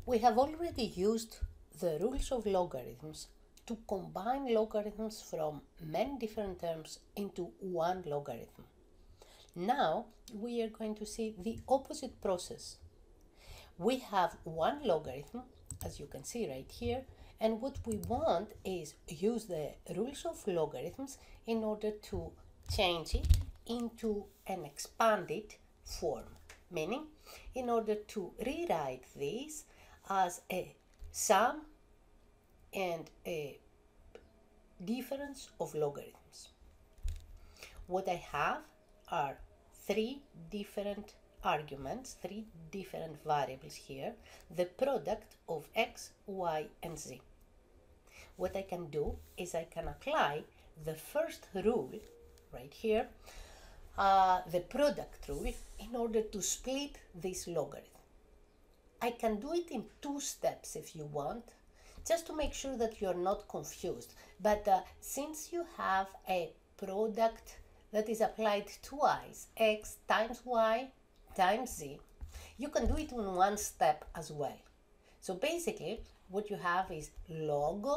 We have already used the rules of logarithms to combine logarithms from many different terms into one logarithm. Now we are going to see the opposite process. We have one logarithm, as you can see right here, and what we want is use the rules of logarithms in order to change it into an expanded form, meaning in order to rewrite this as a sum and a difference of logarithms. What I have are three different arguments, three different variables here, the product of x, y, and z. What I can do is I can apply the first rule right here, the product rule, in order to split this logarithm. I can do it in two steps if you want, just to make sure that you're not confused. But since you have a product that is applied twice, x times y times z, you can do it in one step as well. So basically, what you have is log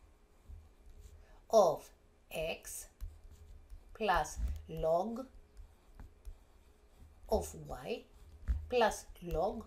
of x plus log of y plus log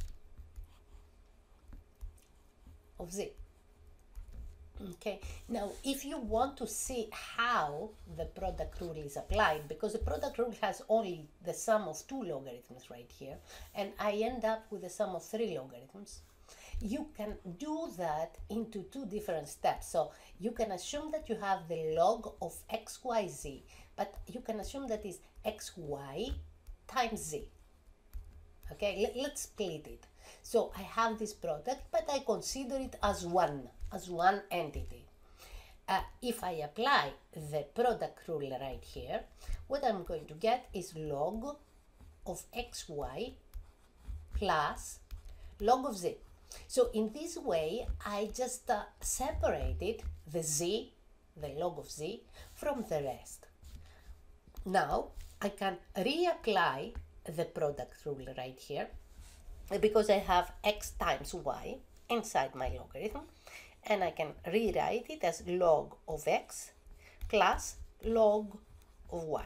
of z. Okay, now if you want to see how the product rule is applied, because the product rule has only the sum of two logarithms right here, and I end up with the sum of three logarithms, you can do that into two different steps. So you can assume that you have the log of xyz, but you can assume that is xy times z. Okay, let's split it. So I have this product, but I consider it as one entity. If I apply the product rule right here, what I'm going to get is log of xy plus log of z. So in this way, I just separated the z, the log of z, from the rest. Now I can reapply the product rule right here, because I have x times y inside my logarithm, and I can rewrite it as log of x plus log of y.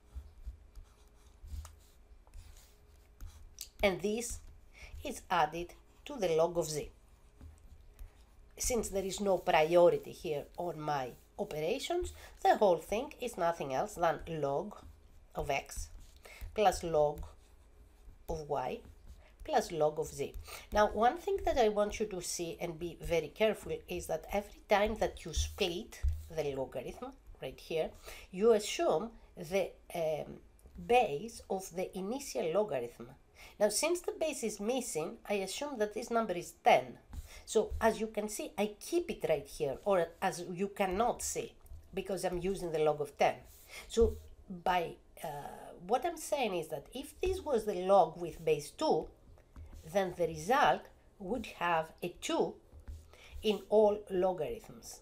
And this is added to the log of z. Since there is no priority here on my operations, the whole thing is nothing else than log of x plus log of y plus log of z. Now, one thing that I want you to see and be very careful is that every time that you split the logarithm right here, you assume the base of the initial logarithm. Now, since the base is missing, I assume that this number is 10. So, as you can see, I keep it right here, or as you cannot see, because I'm using the log of 10. So, by what I'm saying is that if this was the log with base 2, then the result would have a 2 in all logarithms.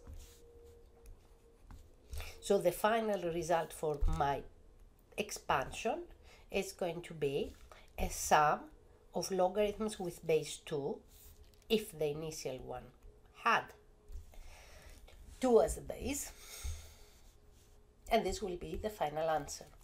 So the final result for my expansion is going to be a sum of logarithms with base 2, if the initial one had 2 as the base, and this will be the final answer.